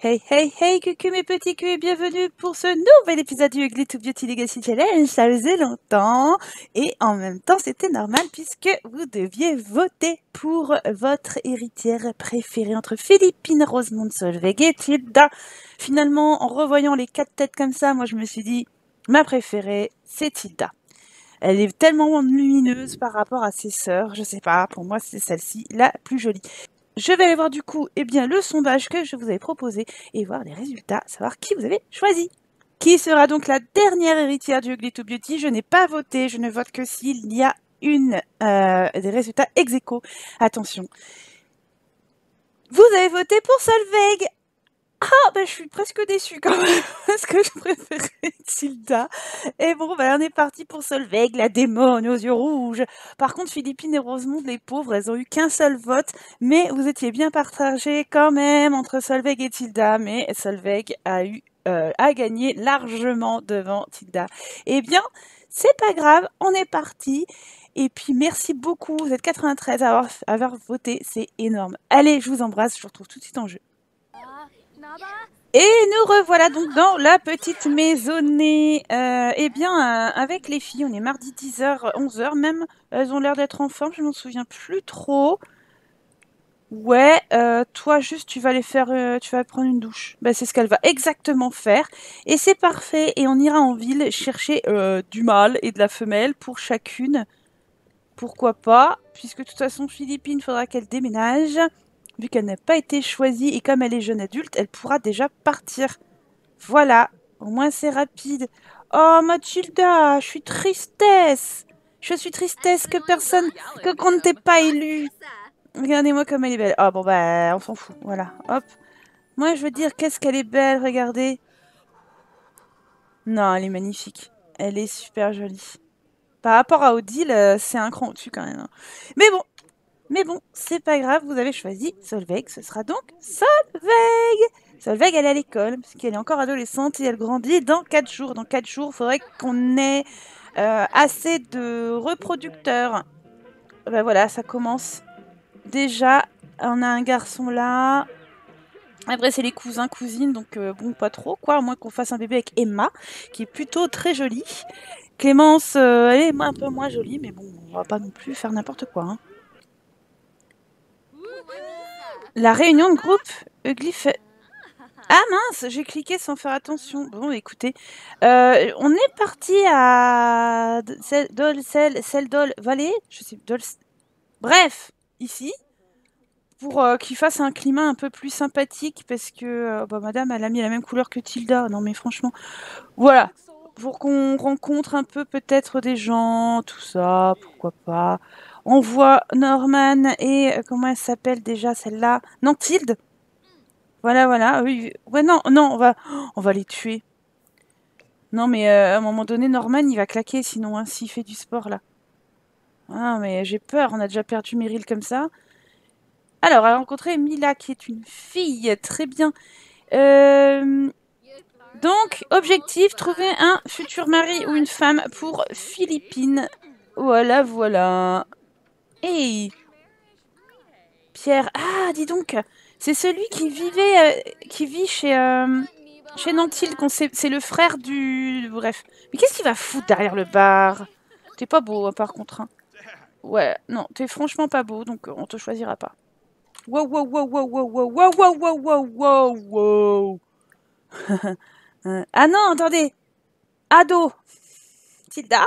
Hey hey hey coucou mes petits culs et bienvenue pour ce nouvel épisode du Ugly to Beauty Legacy Challenge. Ça faisait longtemps et en même temps c'était normal puisque vous deviez voter pour votre héritière préférée entre Philippine, Rosemonde, Solveig et Tilda. Finalement en revoyant les 4 têtes comme ça, moi je me suis dit ma préférée c'est Tilda. Elle est tellement lumineuse par rapport à ses sœurs, je sais pas, pour moi c'est celle-ci la plus jolie. Je vais aller voir du coup le sondage que je vous avais proposé et voir les résultats, savoir qui vous avez choisi. Qui sera donc la dernière héritière du Ugly to Beauty? Je n'ai pas voté, je ne vote que s'il y a des résultats ex aequo. Attention. Vous avez voté pour Solveig. Ah, je suis presque déçue quand même, parce que je préférais Tilda. Et bon, on est parti pour Solveig, la démone aux yeux rouges. Par contre, Philippine et Rosemonde, les pauvres, elles ont eu qu'un seul vote, mais vous étiez bien partagés quand même entre Solveig et Tilda, mais Solveig a gagné largement devant Tilda. Eh bien, c'est pas grave, on est parti. Et puis, merci beaucoup, vous êtes 93 à avoir voté, c'est énorme. Allez, je vous embrasse, je vous retrouve tout de suite en jeu. Et nous revoilà donc dans la petite maisonnée. Avec les filles, on est mardi 10h, 11h même. Elles ont l'air d'être en forme, je m'en souviens plus trop. Ouais, toi juste tu vas aller faire, tu vas prendre une douche. C'est ce qu'elle va exactement faire. Et c'est parfait. Et on ira en ville chercher du mâle et de la femelle pour chacune. Pourquoi pas, puisque de toute façon Philippine, faudra qu'elle déménage. Vu qu'elle n'a pas été choisie et comme elle est jeune adulte, elle pourra déjà partir. Voilà, au moins c'est rapide. Oh Mathilda, je suis tristesse. Je suis tristesse qu'on ne t'ait pas élu. Regardez-moi comme elle est belle. Oh bon on s'en fout, voilà, hop. Moi je veux dire, qu'est-ce qu'elle est belle, regardez. Non, elle est magnifique. Elle est super jolie. Par rapport à Odile, c'est un cran au-dessus quand même. Hein. Mais bon, c'est pas grave, vous avez choisi Solveig, ce sera donc Solveig. Solveig, elle est à l'école, parce qu'elle est encore adolescente et elle grandit dans 4 jours. Dans 4 jours, il faudrait qu'on ait assez de reproducteurs. Voilà, ça commence. Déjà, on a un garçon là. Après, c'est les cousins, cousines, donc bon, pas trop, quoi. À moins qu'on fasse un bébé avec Emma, qui est plutôt très jolie. Clémence, elle est un peu moins jolie, mais bon, on va pas non plus faire n'importe quoi. Hein. La réunion de groupe Ugly fait... Ah mince, j'ai cliqué sans faire attention. Bon, écoutez, on est parti à Seldol Valley, je sais, bref, ici, pour qu'il fasse un climat un peu plus sympathique, parce que madame, elle a mis la même couleur que Tilda. Non mais franchement, voilà, pour qu'on rencontre un peu peut-être des gens, tout ça, pourquoi pas. On voit Norman et comment elle s'appelle déjà celle-là? Non, Tilde. Voilà, oui. Ouais, non, on va les tuer. Non, mais à un moment donné, Norman, il va claquer, sinon, hein, s'il fait du sport, là. Ah, mais j'ai peur, on a déjà perdu Meryl comme ça. Alors, elle a rencontré Mila, qui est une fille, très bien. Donc, objectif, trouver un futur mari ou une femme pour Philippine. Voilà. Hey Pierre, ah, dis donc, c'est celui qui vit chez Nantil, c'est le frère du... Bref. Mais qu'est-ce qu'il va foutre derrière le bar? T'es pas beau, hein, par contre. Hein. Ouais, non, t'es franchement pas beau, donc on te choisira pas. Wow. Ah non, attendez. Ado. Tilda,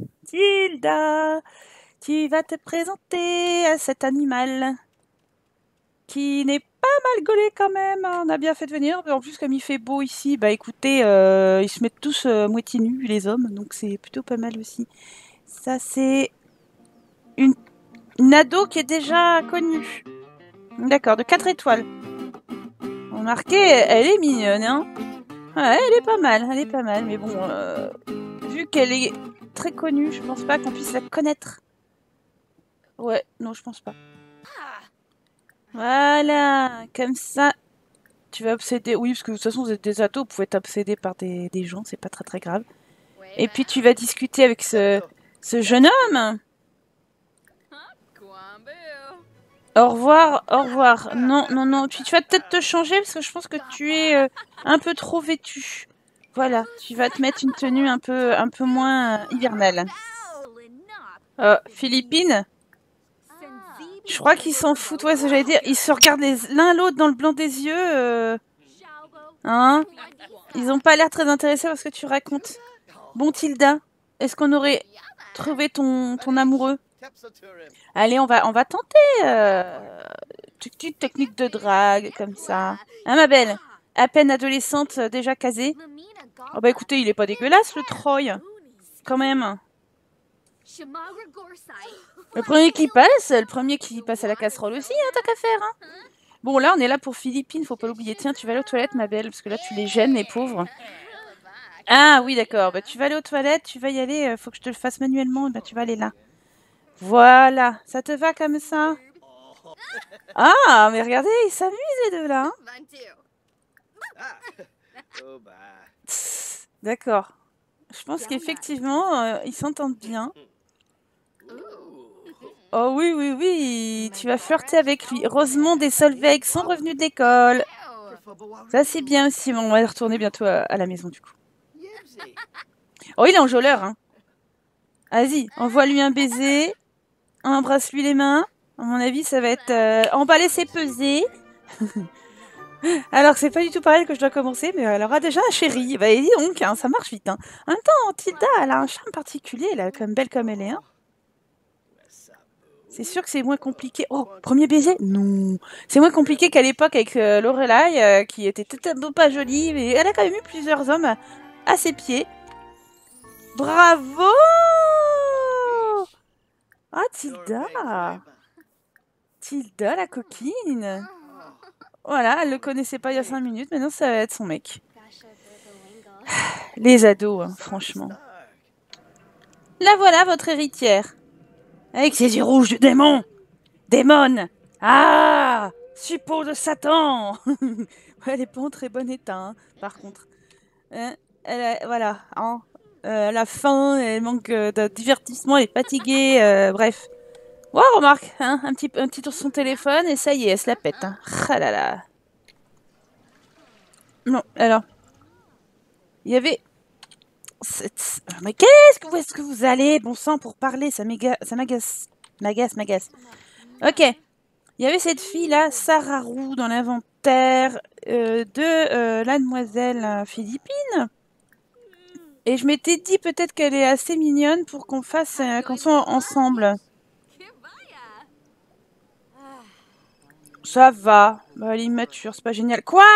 tu vas te présenter à cet animal qui n'est pas mal gaulé quand même. On a bien fait de venir. En plus, comme il fait beau ici, écoutez, ils se mettent tous moitié nus, les hommes. Donc c'est plutôt pas mal aussi. Ça, c'est une ado qui est déjà connue. D'accord, de 4 étoiles. Remarquez, elle est mignonne, hein. Ouais, elle est pas mal. Mais bon, vu qu'elle est très connue, je pense pas qu'on puisse la connaître. Ouais, non, je pense pas. Voilà, comme ça, tu vas obséder. Oui, parce que de toute façon, vous êtes des ados, vous pouvez être obsédé par des gens, c'est pas très grave. Et puis tu vas discuter avec ce jeune homme. Au revoir, au revoir. Non, non, non. Tu vas peut-être te changer parce que je pense que tu es un peu trop vêtue. Voilà, tu vas te mettre une tenue un peu moins hivernale. Philippines, je crois qu'ils s'en foutent. Ouais, ce que j'allais dire. Ils se regardent l'un l'autre dans le blanc des yeux. Hein? Ils ont pas l'air très intéressés par ce que tu racontes. Bon, Tilda, est-ce qu'on aurait trouvé ton amoureux? Allez, on va tenter. Petite technique de drague, comme ça. Hein, ma belle? À peine adolescente, déjà casée. Oh bah écoutez, il est pas dégueulasse, le Troy. Quand même. Le premier qui passe à la casserole aussi, hein, t'as qu'à faire. Hein. Bon, là, on est là pour Philippines, faut pas l'oublier. Tiens, tu vas aller aux toilettes, ma belle, parce que là, tu les gênes, les pauvres. Ah oui, d'accord. Bah, tu vas aller aux toilettes, tu vas y aller. Faut que je te le fasse manuellement. Bah, tu vas aller là. Voilà. Ça te va comme ça? Ah, mais regardez, ils s'amusent les deux là. D'accord. Je pense qu'effectivement, ils s'entendent bien. Oh oui, oui, oui, tu vas flirter avec lui. Rosemonde et Solveig sont revenus de l'école. Ça, c'est bien aussi. Bon, on va retourner bientôt à la maison, du coup. Oh, il est enjôleur, hein. Vas-y, envoie-lui un baiser. Embrasse-lui les mains. À mon avis, ça va être emballer ses pesées. Alors que c'est pas du tout pareil que je dois commencer, mais elle aura déjà un chéri. Bah, dis donc, hein, ça marche vite. Hein. En même temps, Tilda, elle a un charme particulier, là, comme belle comme elle est. Hein. C'est sûr que c'est moins compliqué. Oh, premier baiser? Non. C'est moins compliqué qu'à l'époque avec Lorelai, qui était totalement pas jolie, mais elle a quand même eu plusieurs hommes à ses pieds. Bravo! Ah, Tilda! Tilda, la coquine! Voilà, elle le connaissait pas il y a 5 minutes, maintenant ça va être son mec. Les ados, hein, franchement. La voilà, votre héritière. Avec ses yeux rouges de démon! Démon! Ah! Suppôt de Satan! Elle est pas en très bon état, hein, par contre. Voilà, hein. Elle a faim, elle manque de divertissement, elle est fatiguée, bref. Ouais, remarque, hein, un petit tour sur son téléphone et ça y est, elle se la pète. Hein. Ah là là. Non, alors, il y avait... Mais où est-ce que vous allez, bon sang, pour parler? Ça m'agace. M'agace. Ok. Il y avait cette fille-là, Sarah Roux, dans l'inventaire de la demoiselle Philippine. Et je m'étais dit peut-être qu'elle est assez mignonne pour qu'on soit ensemble. Ça va. Bah, elle est immature, c'est pas génial. Quoi?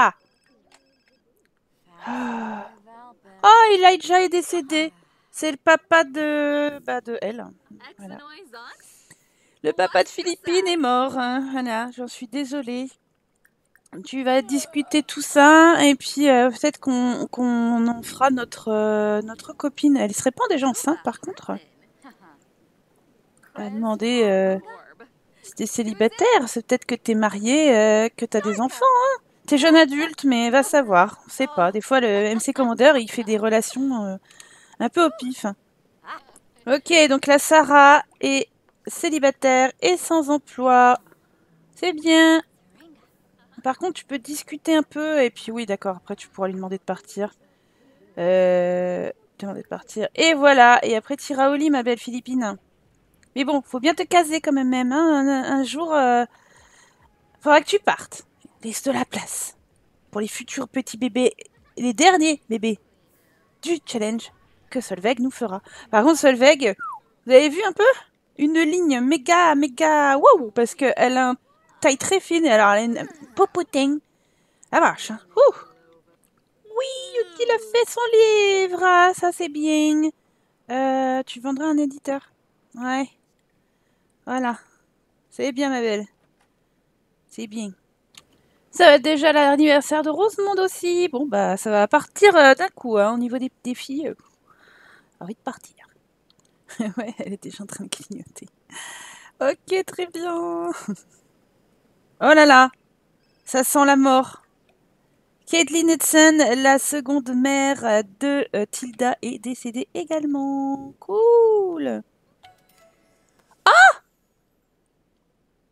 Oh, Elijah est décédé. C'est le papa de elle. Voilà. Le papa de Philippine est mort. Hein. Voilà, j'en suis désolée. Tu vas discuter tout ça et puis peut-être qu'on en fera notre copine. Elle serait pas déjà enceinte par contre. Elle a demandé si t'es célibataire. C'est peut-être que t'es mariée, que t'as des enfants. Hein. T'es jeune adulte, mais va savoir. On sait pas. Des fois, le MC Commander, il fait des relations un peu au pif. Ok, donc la Sarah est célibataire et sans emploi. C'est bien. Par contre, tu peux discuter un peu et puis oui, d'accord. Après, tu pourras lui demander de partir. Demander de partir. Et voilà. Et après, t'iras au lit, ma belle Philippine. Mais bon, faut bien te caser quand même. Hein. Un jour, faudra que tu partes. Laisse de la place pour les futurs petits bébés, les derniers bébés du challenge que Solveig nous fera. Par contre, Solveig, vous avez vu un peu? Une ligne méga, wow, parce qu'elle a une taille très fine, alors elle a une popotin. La vache, hein. Ouh. Oui, il a fait son livre, ah, ça c'est bien. Tu vendras un éditeur. Ouais, voilà. C'est bien, ma belle. C'est bien. Ça va être déjà l'anniversaire de Rosemonde aussi. Bon, bah, ça va partir d'un coup, hein, au niveau des filles. Envie de partir. Ouais, elle est déjà en train de clignoter. Ok, très bien. Oh là là, ça sent la mort. Caitlin Hudson, la seconde mère de Tilda, est décédée également. Cool.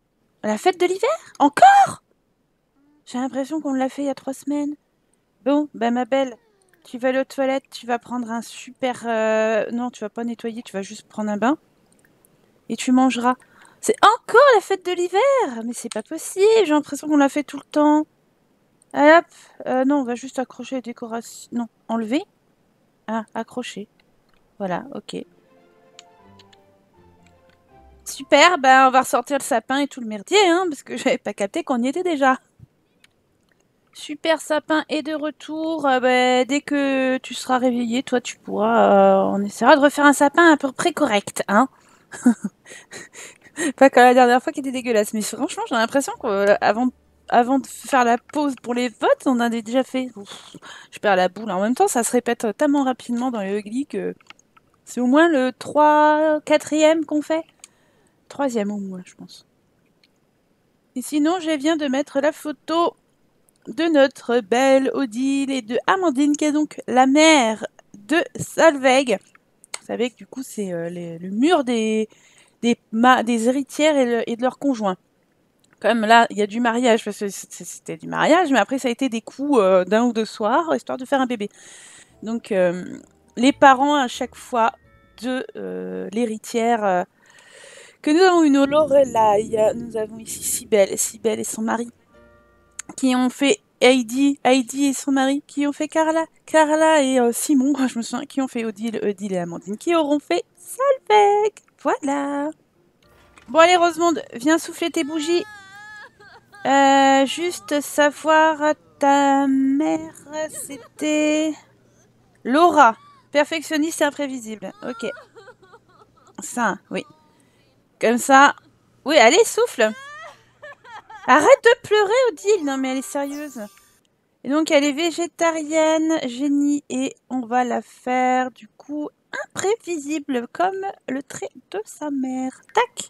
La fête de l'hiver? Encore? J'ai l'impression qu'on l'a fait il y a 3 semaines. Bon, bah ma belle, tu vas aller aux toilettes, tu vas prendre un super... Non, tu vas pas nettoyer, tu vas juste prendre un bain. Et tu mangeras. C'est encore la fête de l'hiver? Mais c'est pas possible, j'ai l'impression qu'on l'a fait tout le temps. Allez hop, non, on va juste accrocher les décorations. Non, enlever. Ah, accrocher. Voilà, ok. Super, bah on va ressortir le sapin et tout le merdier, hein, parce que j'avais pas capté qu'on y était déjà. Super sapin est de retour. Bah, dès que tu seras réveillé, toi tu pourras... on essaiera de refaire un sapin à peu près correct, hein. Pas comme la dernière fois qui était dégueulasse. Mais franchement, j'ai l'impression qu'avant de faire la pause pour les votes, on en avait déjà fait. Ouf, je perds la boule. En même temps, ça se répète tellement rapidement dans les Ugly que c'est au moins le 4e qu'on fait. 3e au moins, je pense. Et sinon, je viens de mettre la photo de notre belle Odile et de Amandine, qui est donc la mère de Solveig. Vous savez que du coup, c'est le mur des héritières et de leurs conjoints. Comme là, il y a du mariage, parce que c'était du mariage, mais après, ça a été des coups d'un ou deux soirs, histoire de faire un bébé. Donc, les parents, à chaque fois, de l'héritière que nous avons une Lorelai, nous avons ici Cybèle et son mari, qui ont fait Heidi et son mari, qui ont fait Carla et Simon, je me souviens, qui ont fait Odile et Amandine, qui auront fait Solveig. Voilà. Bon allez Rosemonde, viens souffler tes bougies. Juste savoir, ta mère, c'était... Laura, perfectionniste et imprévisible. Ok. Ça, oui. Comme ça. Oui, allez, souffle. Arrête de pleurer, Odile. Non, mais elle est sérieuse. Et donc, elle est végétarienne, génie, et on va la faire, du coup, imprévisible, comme le trait de sa mère. Tac.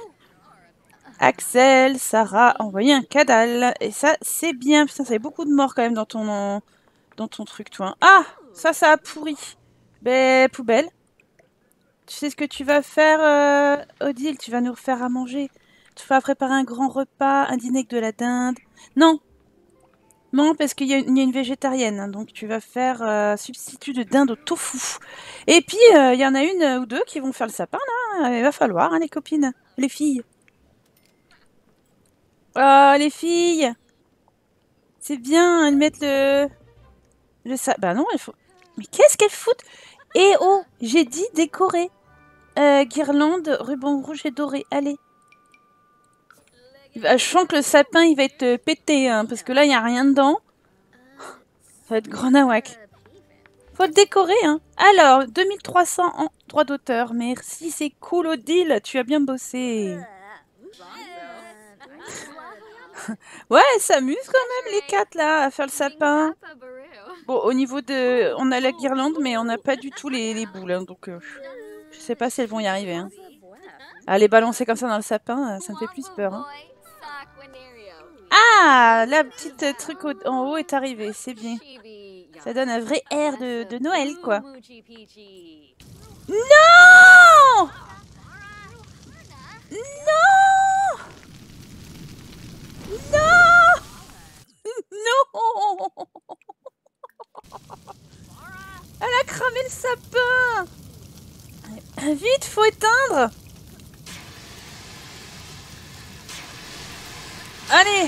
Axel, Sarah, envoyer un cadal. Et ça, c'est bien. Putain, ça fait beaucoup de morts quand même dans ton truc, toi. Ah, ça a pourri. Ben, poubelle. Tu sais ce que tu vas faire, Odile? Tu vas nous refaire à manger. Tu vas préparer un grand repas, un dîner avec de la dinde. Non. Non, parce qu'il y a une végétarienne. Hein, donc, tu vas faire substitut de dinde au tofu. Et puis, il y en a une ou deux qui vont faire le sapin, là. Il va falloir, hein, les copines. Les filles. Oh, les filles. C'est bien, elles mettent le sapin. Bah non, il faut... Mais qu'est-ce qu'elles foutent? Eh oh, j'ai dit décorer. Guirlande, ruban rouge et doré. Allez. Je sens que le sapin, il va être pété, hein, parce que là, il n'y a rien dedans. Ça va être grenawak. Faut le décorer, hein. Alors, 2300 en droit d'auteur. Merci, c'est cool, Odile. Tu as bien bossé. Ouais, elles s'amusent quand même, les 4, là, à faire le sapin. Bon, au niveau de... On a la guirlande, mais on n'a pas du tout les boules, hein, donc... je sais pas si elles vont y arriver, hein. À les balancer comme ça dans le sapin, ça me fait plus peur, hein. Ah, la petite truc en haut est arrivé, c'est bien. Ça donne un vrai air de Noël, quoi. Non! Non! Non! Non! Elle a cramé le sapin! Vite, faut éteindre! Allez!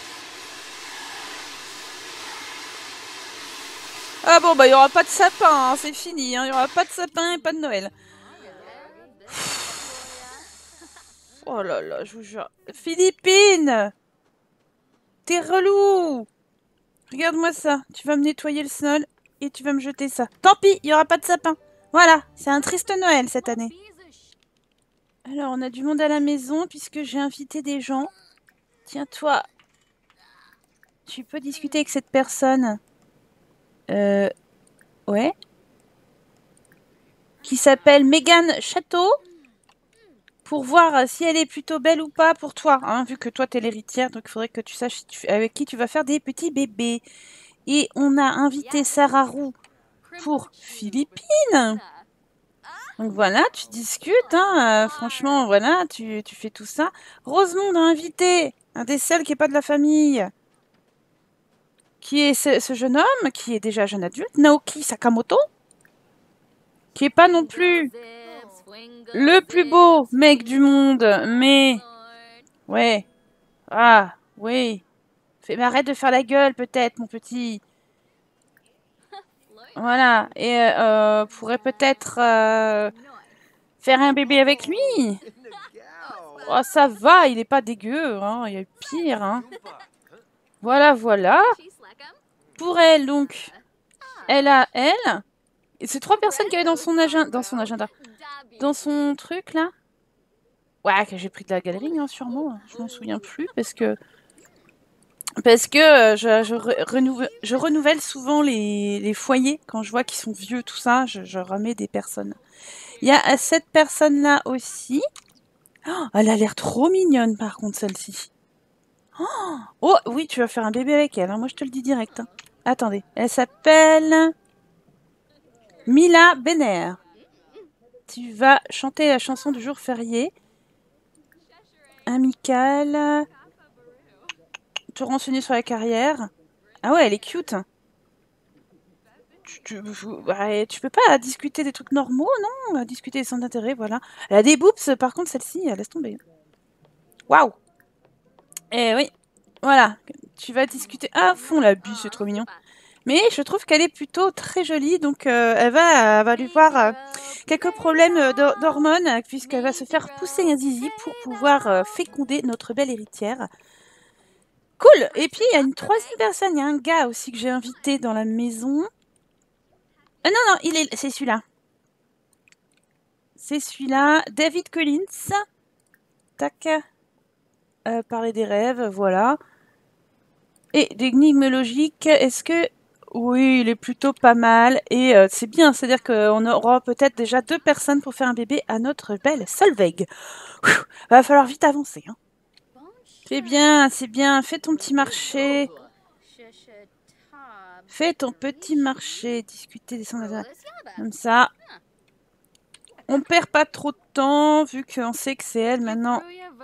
Ah bon, bah il n'y aura pas de sapin, hein, c'est fini. Il n'y aura pas de sapin et pas de Noël. Oh là là, je vous jure. Philippine! T'es relou! Regarde-moi ça. Tu vas me nettoyer le sol et tu vas me jeter ça. Tant pis, il n'y aura pas de sapin. Voilà, c'est un triste Noël cette année. Alors, on a du monde à la maison puisque j'ai invité des gens. Tiens, toi, tu peux discuter avec cette personne. Ouais. Qui s'appelle Megan Château. Pour voir si elle est plutôt belle ou pas pour toi. Hein, vu que toi, t'es l'héritière, donc il faudrait que tu saches avec qui tu vas faire des petits bébés. Et on a invité Sarah Roux pour Philippines. Donc voilà, tu discutes, hein, franchement, voilà, tu fais tout ça. Rosemonde a invité un des seuls qui est pas de la famille, qui est ce jeune homme, qui est déjà jeune adulte, Naoki Sakamoto, qui est pas non plus le plus beau mec du monde, mais... Ouais. Ah, oui. Mais arrête de faire la gueule, peut-être, mon petit. Voilà. Et pourrait peut-être faire un bébé avec lui. Oh, ça va, il est pas dégueu, hein. Il y a eu pire, hein. Voilà, voilà. Pour elle, donc, elle a elle. Et c'est 3 personnes qui avaient dans son agenda. Dans son truc, là. Ouais, que j'ai pris de la galerie, hein, sûrement. Je m'en souviens plus, parce que je renouvelle souvent les foyers. Quand je vois qu'ils sont vieux, tout ça, je remets des personnes. Il y a cette personne-là aussi. Oh, elle a l'air trop mignonne, par contre, celle-ci. Oh, oui, tu vas faire un bébé avec elle, hein. Moi, je te le dis direct, hein. Attendez, elle s'appelle Mila Benner. Tu vas chanter la chanson du jour férié. Amicale. Te renseigner sur la carrière. Ah ouais, elle est cute. Tu peux pas discuter des trucs normaux, non? Discuter des centres d'intérêt, voilà. Elle a des boobs, par contre, celle-ci, laisse tomber. Waouh! Eh oui, voilà. Tu vas discuter à fond la buse, c'est trop mignon. Mais je trouve qu'elle est plutôt très jolie, donc elle va lui voir quelques problèmes d'hormones, puisqu'elle va se faire pousser un zizi pour pouvoir féconder notre belle héritière. Cool! Et puis, il y a une 3e personne, il y a un gars aussi que j'ai invité dans la maison. Non, non, c'est celui-là. C'est celui-là. David Collins. Tac. Parler des rêves, voilà. Et d'énigmes logiques, est-ce que... Oui, il est plutôt pas mal. Et c'est bien, c'est-à-dire qu'on aura peut-être déjà 2 personnes pour faire un bébé à notre belle Solveig. Va falloir vite avancer, hein. C'est bien, c'est bien. Fais ton petit marché. Fais ton petit marché. Discuter des sondages. Comme ça. On perd pas trop de temps, vu qu'on sait que c'est elle maintenant,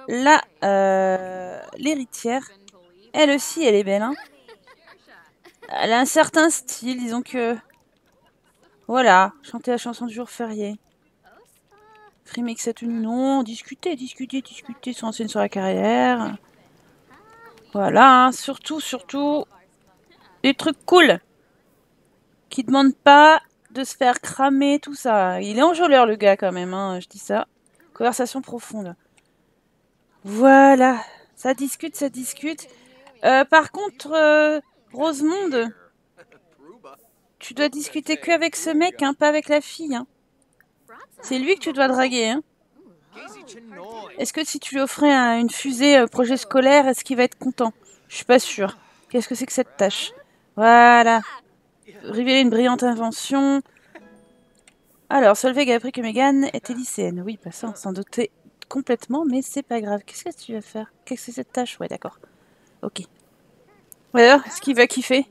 l'héritière. Elle aussi, elle est belle, hein. Elle a un certain style, disons que... Voilà, chanter la chanson du jour férié. Frimer que cette union, discuter, se renseigner sur la carrière. Voilà, hein, surtout, des trucs cool. Qui demandent pas de se faire cramer, tout ça. Il est enjôleur, le gars, quand même, hein, je dis ça. Conversation profonde. Voilà, ça discute, ça discute. Par contre, Rosemonde, tu dois discuter que avec ce mec, hein, pas avec la fille, hein. C'est lui que tu dois draguer, hein. Est-ce que si tu lui offrais une fusée projet scolaire, est-ce qu'il va être content? Je suis pas sûre. Qu'est-ce que c'est que cette tâche? Voilà. Révéler une brillante invention. Alors, Solveig a appris que Megan était lycéenne. Oui, pas ça, on s'en doutait complètement, mais c'est pas grave. Qu'est-ce que tu vas faire? Qu'est-ce que c'est cette tâche? Ouais, d'accord. Ok. Alors, est-ce qu'il va kiffer?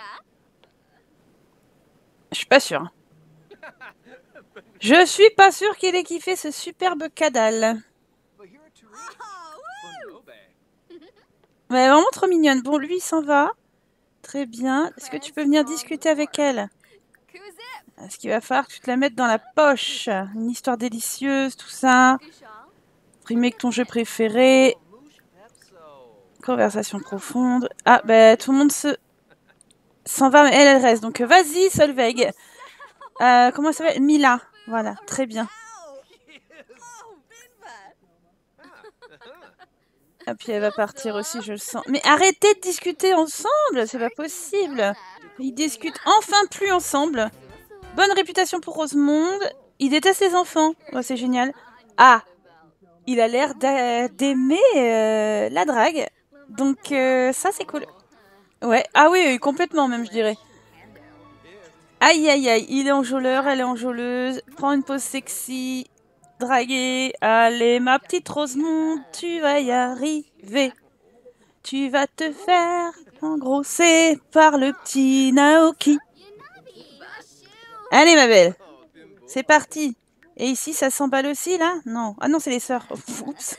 Je suis pas sûre. Je suis pas sûre qu'il ait kiffé ce superbe cadal. Mais elle est vraiment trop mignonne. Bon, lui, il s'en va. Très bien. Est-ce que tu peux venir discuter avec elle? Est-ce qu'il va falloir que tu te la mettes dans la poche? Une histoire délicieuse, tout ça. Remake ton jeu préféré. Conversation profonde. Ah, ben, tout le monde s'en va, mais elle reste. Donc, vas-y, Solveig. Comment ça s'appelle? Mila. Voilà, très bien. Et puis elle va partir aussi, je le sens. Mais arrêtez de discuter ensemble, c'est pas possible. Ils discutent enfin plus ensemble. Bonne réputation pour Rosemonde. Il déteste les enfants. Oh, c'est génial. Ah, il a l'air d'aimer la drague. Donc ça, c'est cool. Ouais, ah oui, oui, complètement même, je dirais. Aïe, aïe, aïe, il est enjôleur, elle est enjôleuse. Prends une pause sexy. Draguer. Allez, ma petite Rosemonde, tu vas y arriver. Tu vas te faire engrosser par le petit Naoki. Allez, ma belle. C'est parti. Et ici, ça s'emballe aussi, là? Non. Ah non, c'est les sœurs. Oups.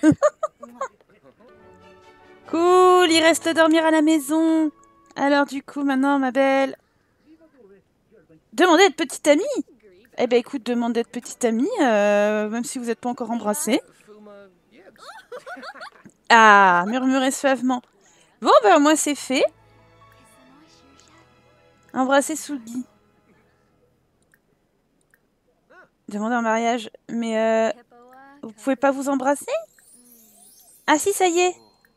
Cool, il reste dormir à la maison. Alors du coup, maintenant, ma belle... Demandez d'être petite amie. Eh ben écoute, demande d'être petite amie, même si vous n'êtes pas encore embrassés. Ah, murmurez suavement. Bon, ben moi c'est fait. Embrasser sous le lit. Demandez en mariage. Mais vous pouvez pas vous embrasser? Ah si, ça y est.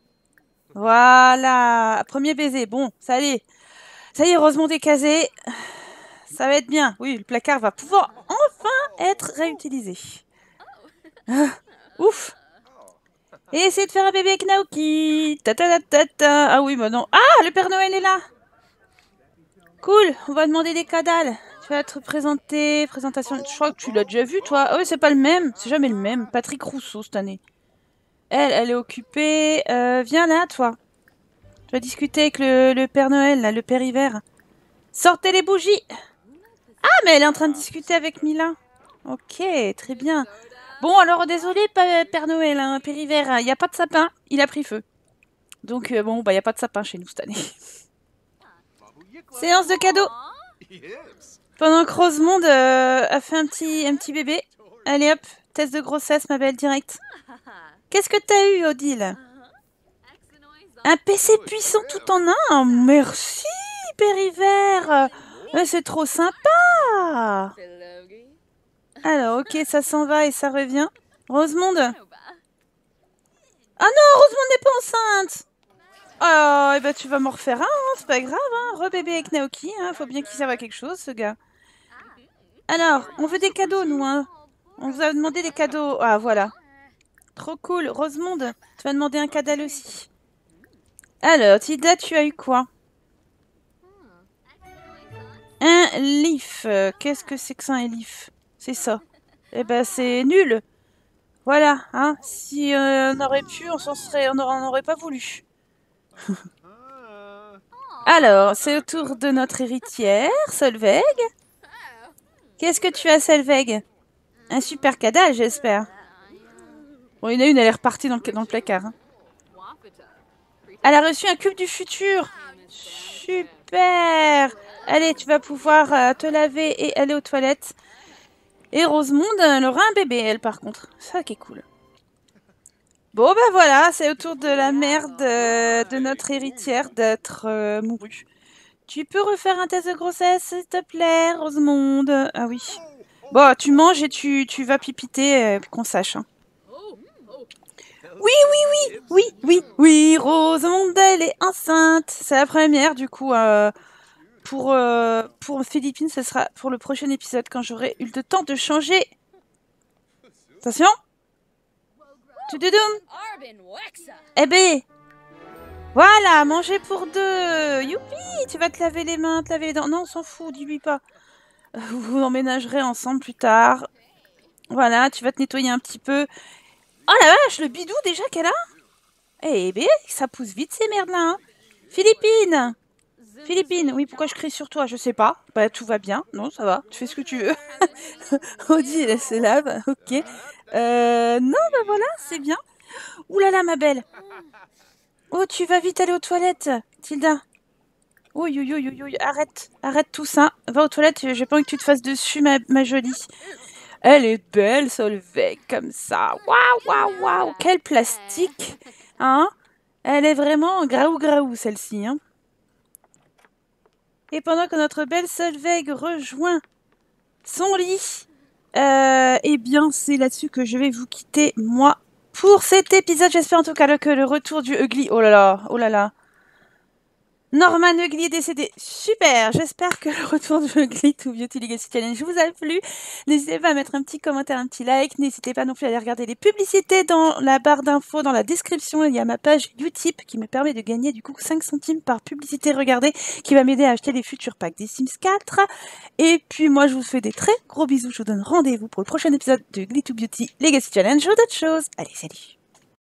Voilà. Premier baiser. Bon, ça y est. Ça y est, Rosemont est casé. Ça va être bien. Oui, le placard va pouvoir enfin être réutilisé. Ah, ouf. Et essayez de faire un bébé avec Naoki. Ta ta ta ta ta. Ah oui, bah non. Ah, le Père Noël est là. Cool, on va demander des cadales. Tu vas te présenter. Présentation. Je crois que tu l'as déjà vu, toi. Ah oui, c'est pas le même. C'est jamais le même. Patrick Rousseau cette année. Elle est occupée. Viens là, toi. Tu vas discuter avec le Père Noël, là, le Père Hiver. Sortez les bougies. Ah, mais elle est en train de discuter avec Mila. Ok, très bien. Bon, alors désolé, Père Noël, hein, Père Hiver, il n'y a pas de sapin. Il a pris feu. Donc, bon, bah, il n'y a pas de sapin chez nous cette année. Séance de cadeaux. Pendant que Rosemonde a fait un petit bébé. Allez hop, test de grossesse, ma belle, direct. Qu'est-ce que t'as eu, Odile? Un PC puissant tout en un. Merci, Père Hiver. C'est trop sympa. Alors, ok, ça s'en va et ça revient. Rosemonde. Ah non, Rosemonde n'est pas enceinte. Oh, et bah tu vas m'en refaire un, hein, c'est pas grave, hein. Rebébé avec Naoki, hein, faut bien qu'il serve à quelque chose, ce gars. Alors, on veut des cadeaux, nous, hein. On vous a demandé des cadeaux. Ah, voilà. Trop cool. Rosemonde, tu vas demander un cadal aussi. Alors, Tilda, tu as eu quoi? Un leaf. Qu'est-ce que c'est que ça, un leaf? C'est ça. Eh ben, c'est nul. Voilà, hein. Si on aurait pu, on n'aurait pas voulu. Alors, c'est au tour de notre héritière, Solveig. Qu'est-ce que tu as, Solveig? Un super cadal, j'espère. Bon, il y en a une, elle est repartie dans le placard. Hein. Elle a reçu un cube du futur. Super. Allez, tu vas pouvoir te laver et aller aux toilettes. Et Rosemonde, elle aura un bébé, elle, par contre. Ça qui est cool. Bon, ben voilà, c'est au tour de la mère de notre héritière d'être mourue. Tu peux refaire un test de grossesse, s'il te plaît, Rosemonde? Ah oui. Bon, tu manges et tu vas pipiter, qu'on sache. Hein. Oui, Rosemonde, elle est enceinte. C'est la première, du coup. Pour Philippines, ce sera pour le prochain épisode, quand j'aurai eu le temps de changer. Attention. Tududum. Eh ben, voilà, manger pour deux. Youpi, tu vas te laver les mains, te laver les dents. Non, on s'en fout, dis-lui pas. Vous emménagerez ensemble plus tard. Voilà, tu vas te nettoyer un petit peu. Oh la vache, le bidou déjà qu'elle a? Eh ben, ça pousse vite ces merdes là. Hein. Philippine, oui, pourquoi je crie sur toi? Je sais pas. Bah, tout va bien. Non, ça va. Tu fais ce que tu veux. Audie, elle se lave. Ok. Non, bah voilà, c'est bien. Ouh là là, ma belle. Oh, tu vas vite aller aux toilettes, Tilda. Oui, arrête tout ça. Va aux toilettes, j'ai pas envie que tu te fasses dessus, ma jolie. Elle est belle, Solveig, comme ça. Waouh. Quel plastique. Hein? Elle est vraiment graou, celle-ci. Hein? Et pendant que notre belle Solveig rejoint son lit, eh bien, c'est là-dessus que je vais vous quitter, moi, pour cet épisode. J'espère en tout cas que le retour du Ugly... Oh là là. Norman Ugly est décédé. Super. J'espère que le retour du Ugly to Beauty Legacy Challenge vous a plu. N'hésitez pas à mettre un petit commentaire, un petit like. N'hésitez pas non plus à aller regarder les publicités dans la barre d'infos, dans la description. Il y a ma page Utip qui me permet de gagner du coup 5 centimes par publicité regardée, qui va m'aider à acheter les futurs packs des Sims 4. Et puis moi, je vous fais des très gros bisous. Je vous donne rendez-vous pour le prochain épisode de Ugly to Beauty Legacy Challenge ou d'autres choses. Allez, salut.